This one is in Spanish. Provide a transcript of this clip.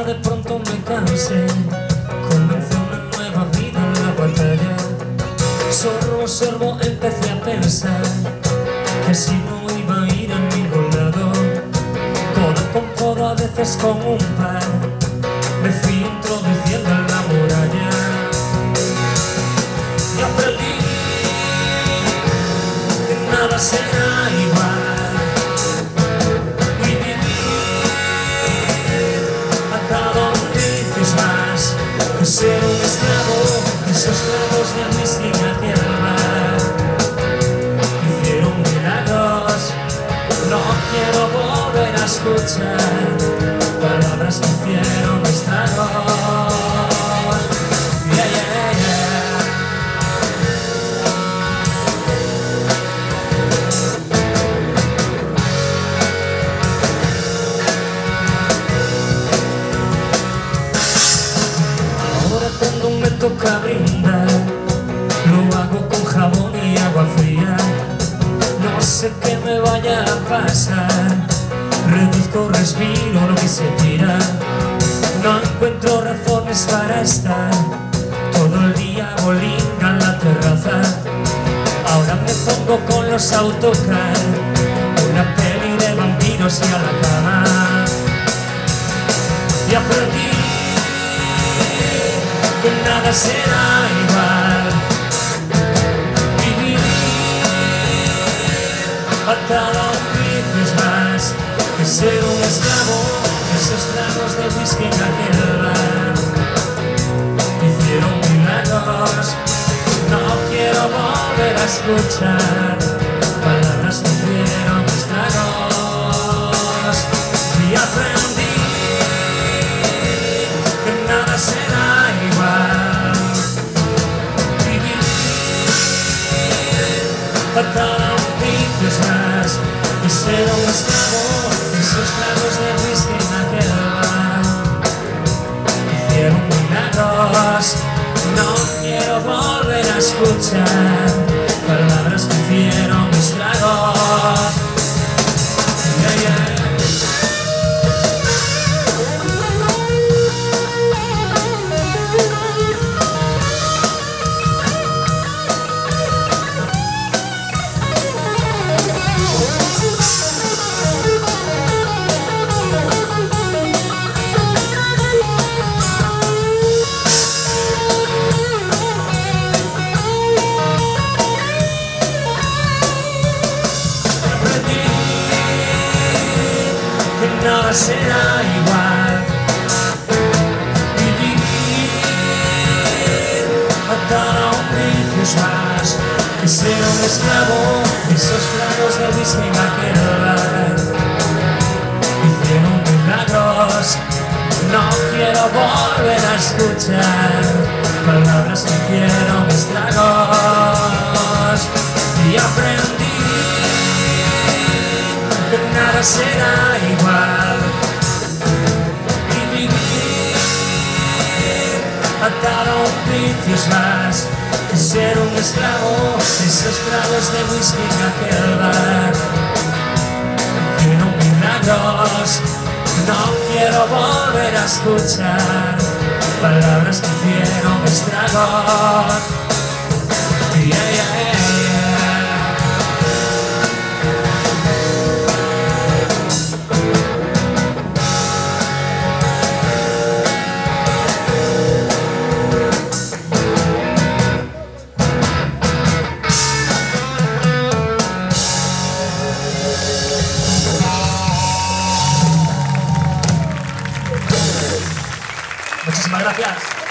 de pronto me cansé, comencé una nueva vida en la batalla. Solo observo, empecé a pensar que si no iba a ir a ningún lado, codo con codo, a veces con un par, me fui introduciendo en la muralla y aprendí que nada será igual. Ser un esclavo, esos esclavos de whisky hacia el mar hicieron milagros. No quiero volver a escuchar palabras que hicieron estragos. Yeah, yeah, yeah. Cuando me toca brindar, lo hago con jabón y agua fría. No sé qué me vaya a pasar, reduzco, respiro lo que se tira. No encuentro razones para estar todo el día bolinga en la terraza. Ahora me pongo con los autocar, una peli de vampiros y a la cama. Y aprendí que nada será igual. Vivir atado a un vicio es más que ser un esclavo. Esos tragos de whisky en aquel bar hicieron milagros. No quiero volver a escuchar palabras que hicieron estragos. Y aprendí que nada será igual. Vivir atado a un vicio es más que ser un esclavo. Esos tragos de whisky en aquel bar hicieron milagros. No quiero volver a escuchar palabras que hicieron estragos. Yeah, yeah. Nada será igual. Vivir atado a un vicio es más que ser un esclavo. Esos tragos de whisky en aquel bar hicieron milagros. No quiero volver a escuchar palabras que hicieron estragos. Y aprendí que nada será igual. Y vivir atado a un vicio es más que ser un esclavo. Esos tragos de whisky en aquel bar hicieron milagros. No quiero volver a escuchar palabras que hicieron estragos. Yeah, yeah, yeah. Muchísimas gracias.